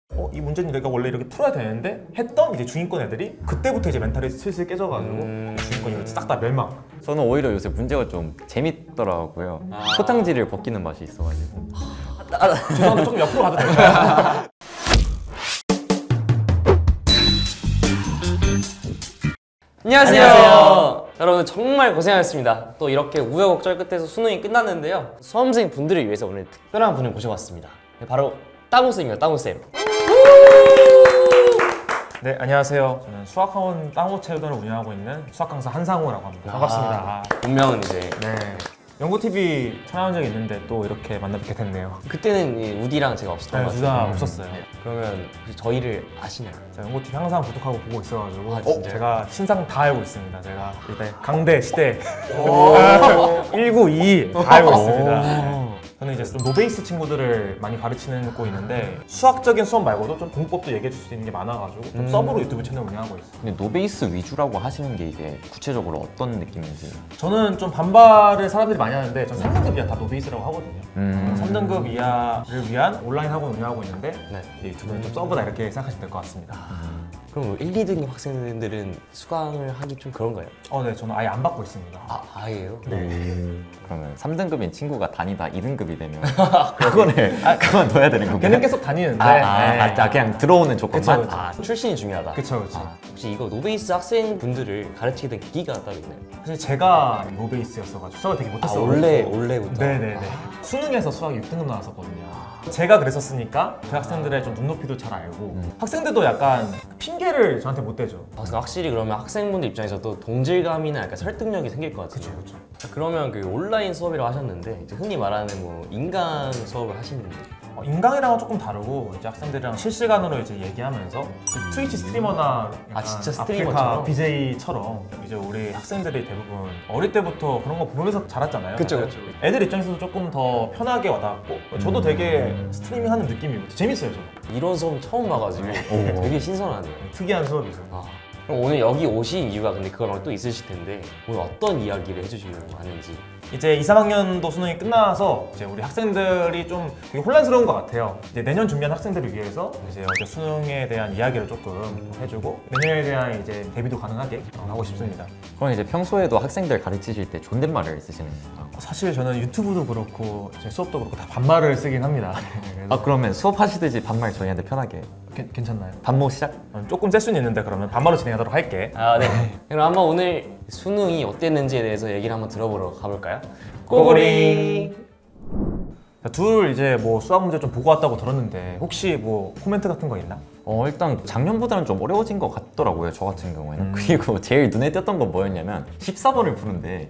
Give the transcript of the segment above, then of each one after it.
이 문제는 내가 원래 이렇게 풀어야 되는데 했던 이제 중위권 애들이 그때부터 이제 멘탈이 슬슬 깨져가지고 중위권이 싹 다 멸망. 저는 오히려 요새 문제가 좀 재밌더라고요. 포장지를 벗기는 맛이 있어가지고. 죄송한데 조금 옆으로 가도 될까요? 안녕하세요. 여러분 정말 고생하셨습니다. 또 이렇게 우여곡절 끝에서 수능이 끝났는데요. 수험생 분들을 위해서 오늘 특별한 분을 모셔봤습니다. 바로 땅우쌤입니다. 땅우쌤. 네, 안녕하세요. 저는 수학학원 땅우체육원을 운영하고 있는 수학 강사 한상우라고 합니다. 반갑습니다. 본명은 이제 네. 연구TV 촬영한 적이 있는데 또 이렇게 만나 뵙게 됐네요. 그때는 이 우디랑 제가 없었던 것 같아요. 우디가 없었어요. 그러면 혹시 저희를 아시나요? 제가 연구TV 항상 구독하고 보고 있어가지고 진짜요? 제가 신상 다 알고 있습니다. 제가 일단 강대, 시대 1922 다 알고 있습니다. 저는 이제 좀 노베이스 친구들을 많이 가르치고 있는데 수학적인 수업 말고도 좀 공법도 얘기해 줄 수 있는 게 많아가지고 좀 서브로 유튜브 채널 운영하고 있어요. 근데 노베이스 위주라고 하시는 게 이게 구체적으로 어떤 느낌인지? 저는 좀 반발을 사람들이 많이 하는데 전 3등급 이하 다 노베이스라고 하거든요. 3등급 이하를 위한 온라인 학원 운영하고 있는데 이제 유튜브는 좀 서브다 이렇게 생각하시면 될 것 같습니다. 그럼 1, 2등급 학생들은 수강을 하기 좀 그런 거예요? 네, 저는 아예 안 받고 있습니다. 아예요? 그러면 3등급인 친구가 다니다 2등급이 되면 그거를 그만둬야 되는 건가요? 걔는 계속 다니는데 그냥 들어오는 조건만? 그쵸, 그쵸. 출신이 중요하다. 그쵸. 혹시 이거 노베이스 학생분들을 가르치게 된 계기가 따로 있나요? 사실 제가 노베이스였어가지고 수학을 되게 못했어요. 원래부터? 네네네. 수능에서 수학 6등급 나왔었거든요. 제가 그랬었으니까 그 학생들의 좀 눈높이도 잘 알고 학생들도 약간 핑계를 저한테 못 대죠. 확실히 그러면 학생분들 입장에서도 동질감이나 약간 설득력이 생길 것 같아요. 그쵸. 그러면 그 온라인 수업이라고 하셨는데 이제 흔히 말하는 뭐 인강 수업을 하시는데 인강이랑은 조금 다르고 이제 학생들이랑 실시간으로 이제 얘기하면서 트위치 스트리머나 진짜 아프리카 스트리머처럼? BJ처럼 이제 우리 학생들이 대부분 어릴 때부터 그런 거 보면서 자랐잖아요. 그쵸. 애들 입장에서도 조금 더 편하게 와닿았고 저도 되게 스트리밍 하는 느낌이고 재밌어요. 저는. 이런 수업 처음 봐가지고 되게 신선하네요. 특이한 수업이죠. 그럼 오늘 여기 오신 이유가 근데 그건 또 있으실 텐데 오늘 어떤 이야기를 해주시려고 하는지. 이제 2, 3학년도 수능이 끝나서 이제 우리 학생들이 좀 되게 혼란스러운 것 같아요. 이제 내년 준비하는 학생들을 위해서 이제 어제 수능에 대한 이야기를 조금 해주고 내년에 대한 이제 대비도 가능하게 하고 싶습니다. 그럼 이제 평소에도 학생들 가르치실 때 존댓말을 쓰시는 건가요? 사실 저는 유튜브도 그렇고 제 수업도 그렇고 다 반말을 쓰긴 합니다. 그러면 수업하시듯이 반말 저희한테 편하게 괜찮나요? 반모 시작? 조금 셀 수는 있는데 그러면 반말로 진행하도록 할게. 네. 그럼 한번 오늘 수능이 어땠는지에 대해서 얘기를 한번 들어보러 가볼까요? 고고링! 둘 이제 뭐 수학 문제 좀 보고 왔다고 들었는데 혹시 뭐 코멘트 같은 거 있나? 일단 작년보다는 좀 어려워진 것 같더라고요, 저 같은 경우에는. 그리고 제일 눈에 띄었던 건 뭐였냐면 14번을 푸는데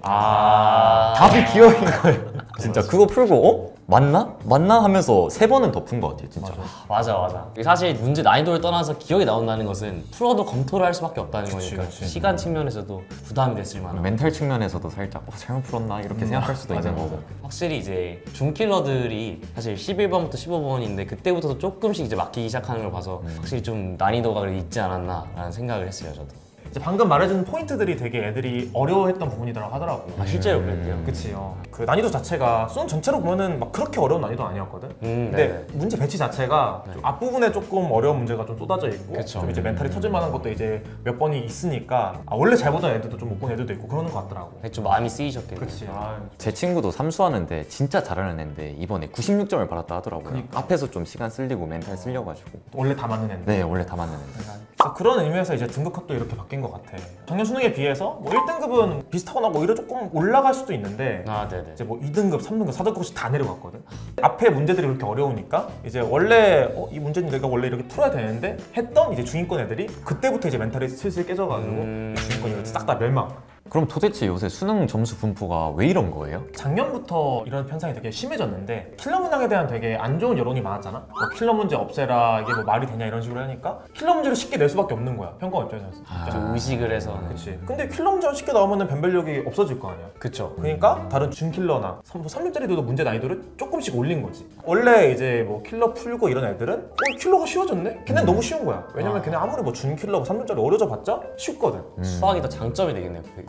답이 기어인 거예요. 진짜 그거 풀고 맞나? 맞나? 하면서 3번은 더 푼 것 같아요, 진짜. 맞아. 사실 문제 난이도를 떠나서 기억이 나온다는 것은 풀어도 검토를 할 수밖에 없다는 거니까 시간 측면에서도 부담이 됐을 만한 멘탈 측면에서도 살짝 잘못 풀었나? 이렇게 생각할 수도 있는 거고. 확실히 이제 중킬러들이 사실 11번부터 15번인데 그때부터 조금씩 이제 막히기 시작하는 걸 봐서 확실히 좀 난이도가 있지 않았나 라는 생각을 했어요, 저도. 이제 방금 말해준 포인트들이 되게 애들이 어려워했던 부분이라고 하더라고요. 실제로 그랬대요? 그치요. 그 난이도 자체가 수능 전체로 보면은 막 그렇게 어려운 난이도 아니었거든. 근데 문제 배치 자체가 좀 앞부분에 조금 어려운 문제가 좀 쏟아져 있고 좀 이제 멘탈이 터질 만한 것도 이제 몇 번이 있으니까 원래 잘 보던 애들도 좀 못 본 애들도 있고 그러는 것 같더라고. 좀 마음이 쓰이셨겠네요. 그치. 제 친구도 삼수하는데 진짜 잘하는 애인데 이번에 96점을 받았다 하더라고요. 앞에서 좀 시간 쓸리고 멘탈 쓸려가지고. 원래 다 맞는 애인데. 네, 원래 다 맞는 애인데. 그런 의미에서 이제 등급학도 이렇게 바뀐 것 같아. 작년 수능에 비해서 뭐 1등급은 비슷하거나 뭐 오히려 조금 올라갈 수도 있는데 이제 뭐 2등급, 3등급, 4등급씩 다 내려갔거든. 앞에 문제들이 그렇게 어려우니까 이제 원래 이 문제는 내가 원래 이렇게 풀어야 되는데 했던 이제 중위권 애들이 그때부터 이제 멘탈이 슬슬 깨져가지고 중위권이 싹 다 멸망. 그럼 도대체 요새 수능 점수 분포가 왜 이런 거예요? 작년부터 이런 편상이 되게 심해졌는데 킬러 문항에 대한 되게 안 좋은 여론이 많았잖아. 뭐 킬러 문제 없애라 이게 뭐 말이 되냐 이런 식으로 하니까 킬러 문제를 쉽게 낼 수밖에 없는 거야, 평가원 입장에서. 좀 의식을 해서. 그치. 근데 킬러 문제가 쉽게 나오면 변별력이 없어질 거 아니야. 그쵸. 그러니까 다른 준킬러나 3점짜리도 문제 난이도를 조금씩 올린 거지. 원래 이제 뭐 킬러 풀고 이런 애들은 킬러가 쉬워졌네? 걔는 너무 쉬운 거야. 왜냐면 걔네 아무리 뭐 준킬러고 3점짜리 어려져 봤자 쉽거든. 수학이 더 장점이 되겠네요.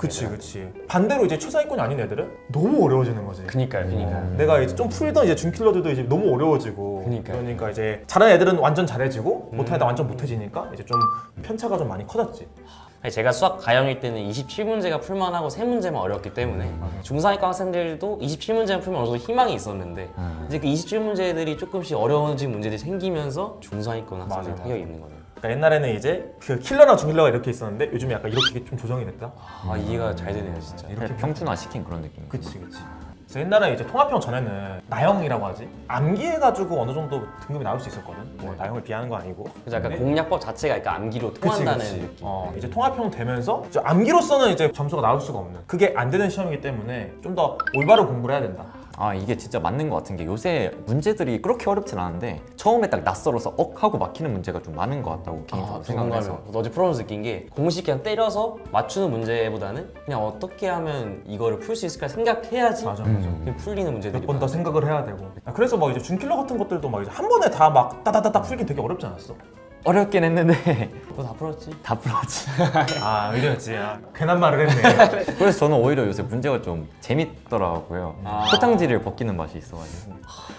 그치. 반대로 이제 최상위권이 아닌 애들은 너무 어려워지는 거지. 그니까요. 내가 이제 좀 풀던 이제 준킬러들도 이제 너무 어려워지고. 그니까요. 그러니까 이제 잘하는 애들은 완전 잘해지고 못하는 애들 완전 못해지니까 이제 좀 편차가 좀 많이 커졌지. 제가 수학 가형일 때는 27문제가 풀만하고 3문제만 어렵기 때문에 중상위권 학생들도 27문제만 풀면 어느 정도 희망이 있었는데 이제 그 27문제들이 조금씩 어려워진 문제들이 생기면서 중상위권 학생들이 타격이 있는 거네요. 그러니까 옛날에는 이제 그 킬러나 중킬러가 이렇게 있었는데 요즘에 약간 이렇게 좀 조정이 됐다. 이해가 잘 되네요 진짜. 이렇게 평준화시킨 그런 느낌. 그치. 그래서 옛날에 이제 통합형 전에는 나형이라고 하지 암기해가지고 어느 정도 등급이 나올 수 있었거든. 뭐 나형을 비하는 거 아니고. 그래서 약간 근데 공략법 자체가 약간 암기로 통한다는 그치. 느낌. 이제 통합형 되면서 이제 암기로서는 이제 점수가 나올 수가 없는. 그게 안 되는 시험이기 때문에 좀 더 올바로 공부를 해야 된다. 이게 진짜 맞는 것 같은 게 요새 문제들이 그렇게 어렵진 않은데 처음에 딱 낯설어서 하고 막히는 문제가 좀 많은 것 같다고 개인적으로 생각해서. 어제 풀어면서 느낀 게 공식 그냥 때려서 맞추는 문제보다는 그냥 어떻게 하면 이거를 풀 수 있을까 생각해야지 맞아. 그냥 풀리는 문제들이 몇 번 더 생각을 해야 되고. 그래서 막 이제 준킬러 같은 것들도 막 이제 한 번에 다 막 따다다다 풀긴 되게 어렵지 않았어? 어렵긴 했는데 너 다 풀었지? 다 풀었지. 의뢰였지. 괜한 말을 했네. 그래서 저는 오히려 요새 문제가 좀 재밌더라고요. 포장지를 벗기는 맛이 있어가지고.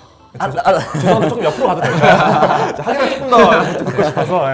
죄송한데 조금 옆으로 가도 될까요? 하기는 조금 더 듣고 싶어서.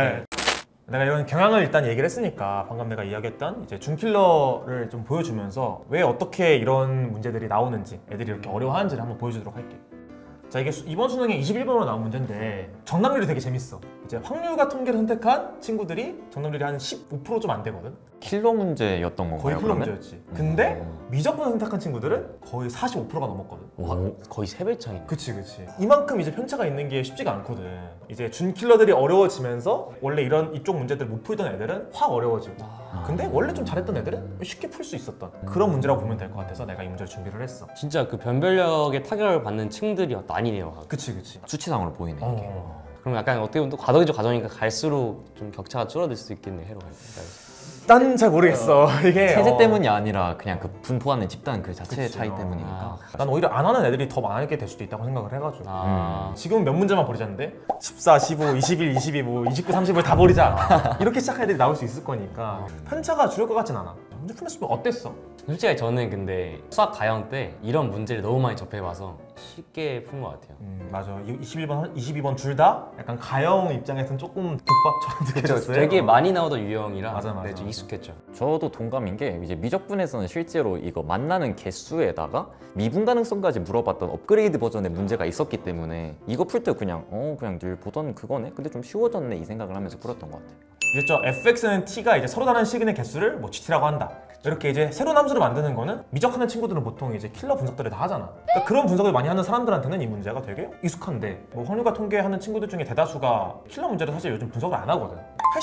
내가 이런 경향을 일단 얘기를 했으니까 방금 내가 이야기했던 이제 준킬러를 좀 보여주면서 왜 어떻게 이런 문제들이 나오는지 애들이 이렇게 어려워하는지를 한번 보여주도록 할게. 자, 이게 이번 수능에 21번으로 나온 문제인데 정답률이 되게 재밌어. 이제 확률과 통계를 선택한 친구들이 정답률이 한 15% 좀 안 되거든. 킬러 문제였던 건가요? 거의 킬러 그러면? 문제였지. 근데 미적분 선택한 친구들은 거의 45%가 넘었거든. 와, 거의 3배 차이네. 그치. 이만큼 이제 편차가 있는 게 쉽지가 않거든. 이제 준킬러들이 어려워지면서 원래 이런 이쪽 문제들 못 풀던 애들은 확 어려워지고. 근데 원래 좀 잘했던 애들은 쉽게 풀 수 있었던 그런 문제라고 보면 될 것 같아서 내가 이 문제를 준비를 했어. 진짜 그 변별력에 타격을 받는 층들이 나뉘네요. 그치. 수치상으로 보이네 이게. 그럼 약간 어떻게 보면 또 과정이죠. 과정이니까 갈수록 좀 격차가 줄어들 수도 있겠네. 해로 갈수록. 난 잘 모르겠어. 이게 체제 때문이 아니라 그냥 그 분포하는 집단 그 자체의 그치. 차이 때문이니까. 난 오히려 안 하는 애들이 더 많게 될 수도 있다고 생각을 해가지고 지금은 몇 문제만 버리자는데 14, 15, 21, 22, 뭐 29, 30을 다 버리자 이렇게 시작한 애들이 나올 수 있을 거니까 편차가 줄을 것 같진 않아. 문제 풀면서 어땠어? 솔직히 저는 근데 수학 가형 때 이런 문제를 너무 많이 접해봐서 쉽게 푼 것 같아요. 맞아. 21번, 22번 둘 다 약간 가형 입장에서는 조금 국밥처럼 느껴졌어요. 되게 많이 나오던 유형이라 맞아. 네, 좀 익숙했죠. 저도 동감인 게 이제 미적분에서는 실제로 이거 만나는 개수에다가 미분 가능성까지 물어봤던 업그레이드 버전의 문제가 있었기 때문에 이거 풀 때 그냥 그냥 늘 보던 그거네? 근데 좀 쉬워졌네 이 생각을 하면서 풀었던 것 같아요. 이제 fx는 t가 이제 서로 다른 시그널 개수를 뭐 gt라고 한다. 이렇게 이제 새로운 함수를 만드는 거는 미적하는 친구들은 보통 이제 킬러 분석들을 다 하잖아. 그러니까 그런 분석을 많이 하는 사람들한테는 이 문제가 되게 익숙한데 뭐 확률과 통계하는 친구들 중에 대다수가 킬러 문제를 사실 요즘 분석을 안 하거든.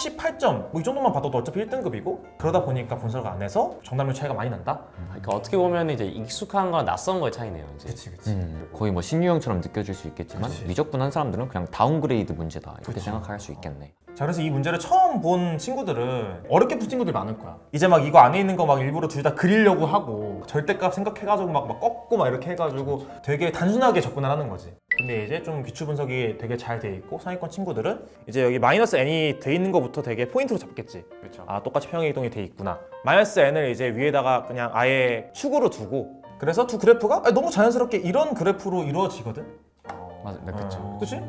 88점 뭐 이 정도만 봐도 어차피 1등급이고 그러다 보니까 분석을 안 해서 정답률 차이가 많이 난다. 그러니까 어떻게 보면 이제 익숙한 거랑 낯선 거의 차이네요. 이제. 그치. 거의 뭐 신유형처럼 느껴질 수 있겠지만 그치. 미적분 한 사람들은 그냥 다운그레이드 문제다 이렇게 그치. 생각할 수 있겠네. 자, 그래서 이 문제를 처음 본 친구들은 어렵게 푼 친구들이 많을 거야. 이제 막 이거 안에 있는 거 막 일부러 둘 다 그리려고 하고 절대값 생각해가지고 막 꺾고 막 이렇게 해가지고 되게 단순하게 접근을 하는 거지. 근데 이제 좀 기출 분석이 되게 잘 돼 있고 상위권 친구들은 이제 여기 마이너스 n이 돼 있는 거부터 되게 포인트로 잡겠지. 그렇죠. 똑같이 평행 이동이 돼 있구나. 마이너스 n을 이제 위에다가 그냥 아예 축으로 두고 그래서 두 그래프가 너무 자연스럽게 이런 그래프로 이루어지거든. 맞아, 그렇죠. 그치?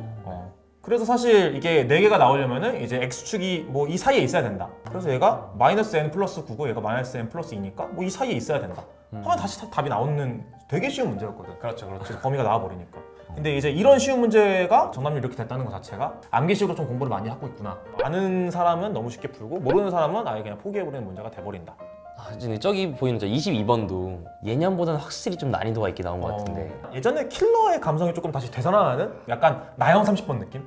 그래서 사실 이게 4개가 나오려면은 이제 x축이 뭐 이 사이에 있어야 된다. 그래서 얘가 마이너스 n 플러스 9고 얘가 마이너스 n 플러스 2니까 뭐 이 사이에 있어야 된다. 하면 다시 답이 나오는 되게 쉬운 문제였거든. 그렇죠. 범위가 나와버리니까. 근데 이제 이런 쉬운 문제가 정답률이 이렇게 됐다는 것 자체가 암기식으로 좀 공부를 많이 하고 있구나. 아는 사람은 너무 쉽게 풀고 모르는 사람은 아예 그냥 포기해버리는 문제가 돼버린다. 근데 저기 보이는 저 22번도 예년보다는 확실히 좀 난이도가 있게 나온 것 같은데. 예전에 킬러의 감성이 조금 다시 되살아나는 약간 나형 30번 느낌?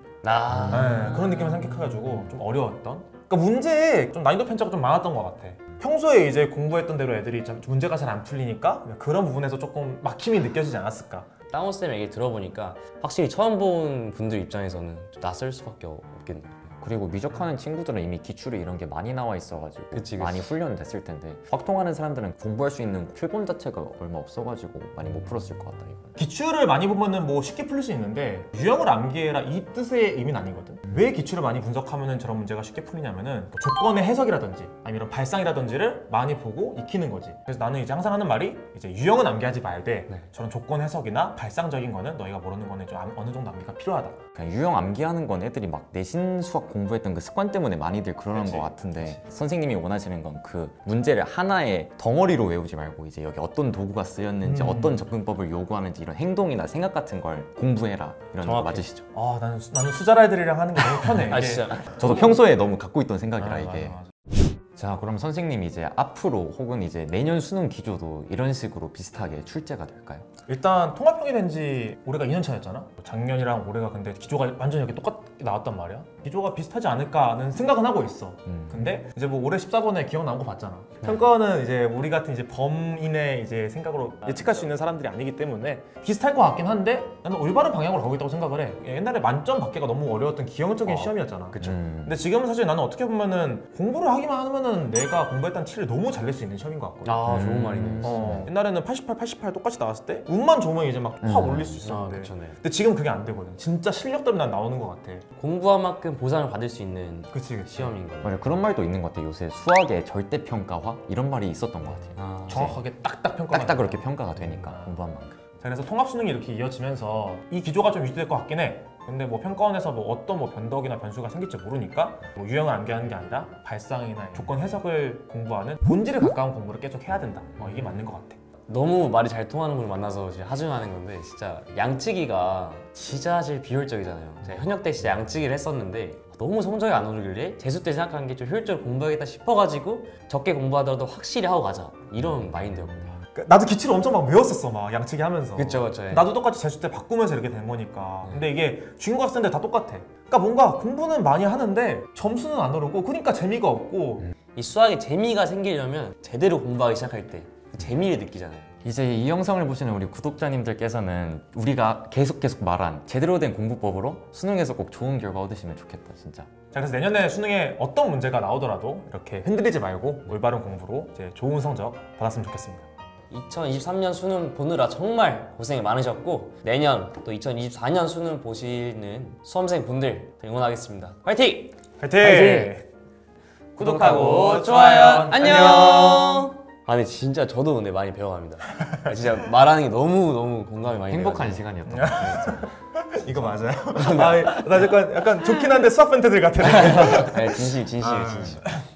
그런 느낌을 생각해가지고 좀 어려웠던. 그러니까 문제에 좀 난이도 편차가 좀 많았던 것 같아. 평소에 이제 공부했던 대로 애들이 문제가 잘 안 풀리니까 그런 부분에서 조금 막힘이 느껴지지 않았을까. 다운쌤 얘기 들어보니까 확실히 처음 본 분들 입장에서는 좀 낯설 수밖에 없겠네요. 그리고 미적하는 친구들은 이미 기출이 이런 게 많이 나와 있어가지고 그치. 많이 훈련됐을 텐데 확통하는 사람들은 공부할 수 있는 표본 자체가 얼마 없어가지고 많이 못 풀었을 것 같다 이거. 기출을 많이 보면은 뭐 쉽게 풀릴 수 있는데 유형을 암기해라 이 뜻의 의미는 아니거든. 왜 기출을 많이 분석하면은 저런 문제가 쉽게 풀리냐면은 뭐 조건의 해석이라든지 아니면 이런 발상이라든지를 많이 보고 익히는 거지. 그래서 나는 이제 항상 하는 말이 이제 유형은 암기하지 말되 저런 조건 해석이나 발상적인 거는 너희가 모르는 거는 좀 어느 정도 암기가 필요하다. 그냥 유형 암기하는 건 애들이 막 내신 수학 공부했던 그 습관 때문에 많이들 그러는 그치. 것 같은데 선생님이 원하시는 건 그 문제를 하나의 덩어리로 외우지 말고 이제 여기 어떤 도구가 쓰였는지 어떤 접근법을 요구하는지 이런 행동이나 생각 같은 걸 공부해라 이런 거 정확해. 맞으시죠? 아 나는 수잘 애들이랑 하는 게 너무 편해. 아 이게. 진짜. 저도 평소에 너무 갖고 있던 생각이라 아, 이게. 맞아. 자 그럼 선생님이 이제 앞으로 혹은 이제 내년 수능 기조도 이런 식으로 비슷하게 출제가 될까요? 일단 통합형이 된 지 올해가 2년 차였잖아. 작년이랑 올해가 근데 기조가 완전히 이렇게 똑같게 나왔단 말이야. 기조가 비슷하지 않을까는 생각은 하고 있어. 근데 이제 뭐 올해 14번에 기억 나온 거 봤잖아. 평가원은 이제 우리 같은 이제 범인의 이제 생각으로 예측할 수 있는 사람들이 아니기 때문에 비슷할 것 같긴 한데 나는 올바른 방향으로 가고 있다고 생각을 해. 옛날에 만점 받기가 너무 어려웠던 기형적인 시험이었잖아. 그쵸. 근데 지금은 사실 나는 어떻게 보면은 공부를 하기만 하면은 내가 공부했던 티를 너무 잘 낼 수 있는 시험인 것 같거든. 아 좋은 말이네. 옛날에는 88, 88 똑같이 나왔을 때 운만 좋으면 이제 막 확 올릴 수 아 있었는데 그쵸. 네. 근데 지금 그게 안 되거든. 진짜 실력대로 난 나오는 것 같아. 공부한 만큼 보상을 받을 수 있는 그치. 시험인 거예요. 맞아요. 그런 말도 있는 것 같아요. 요새 수학의 절대평가화 이런 말이 있었던 것 같아요. 아, 정확하게 딱딱 평가가 딱딱 그렇게 평가가 되니까 공부한 만큼. 자, 그래서 통합 수능이 이렇게 이어지면서 이 기조가 좀 유지될 것 같긴 해. 근데 뭐 평가원에서 뭐 어떤 뭐 변덕이나 변수가 생길지 모르니까 뭐 유형을 암기하는 게 아니라 발상이나 조건 해석을 공부하는 본질에 가까운 공부를 계속 해야 된다. 이게 맞는 것 같아. 너무 말이 잘 통하는 분을 만나서 이제 하증하는 건데 진짜 양치기가 진짜 제일 비효율적이잖아요. 제가 현역 때 진짜 양치기를 했었는데 너무 성적이 안 오르길래 재수 때 생각한 게 좀 효율적으로 공부하겠다 싶어가지고 적게 공부하더라도 확실히 하고 가자 이런 마인드였거든요. 나도 기출을 엄청 막 외웠었어. 막 양치기 하면서. 그쵸. 나도 똑같이 재수 때 바꾸면서 이렇게 된 거니까. 근데 이게 중국 학생들 다 똑같아. 그러니까 뭔가 공부는 많이 하는데 점수는 안 오르고 그러니까 재미가 없고. 이 수학에 재미가 생기려면 제대로 공부하기 시작할 때 그 재미를 느끼잖아요. 이제 이 영상을 보시는 우리 구독자님들께서는 우리가 계속 말한 제대로 된 공부법으로 수능에서 꼭 좋은 결과 얻으시면 좋겠다 진짜. 자, 그래서 내년에 수능에 어떤 문제가 나오더라도 이렇게 흔들리지 말고 올바른 공부로 이제 좋은 성적 받았으면 좋겠습니다. 2023년 수능 보느라 정말 고생이 많으셨고 내년 또 2024년 수능 보시는 수험생 분들 응원하겠습니다. 화이팅! 화이팅! 구독하고 좋아요 안녕. 아니 진짜 저도 근데 많이 배워갑니다. 진짜 말하는 게 너무 공감이 많이 행복한 돼가지고. 시간이었던 것 같아요. 이거 맞아요? 나 약간 좋긴 한데 수학 팬트들 같아. 네, 진심.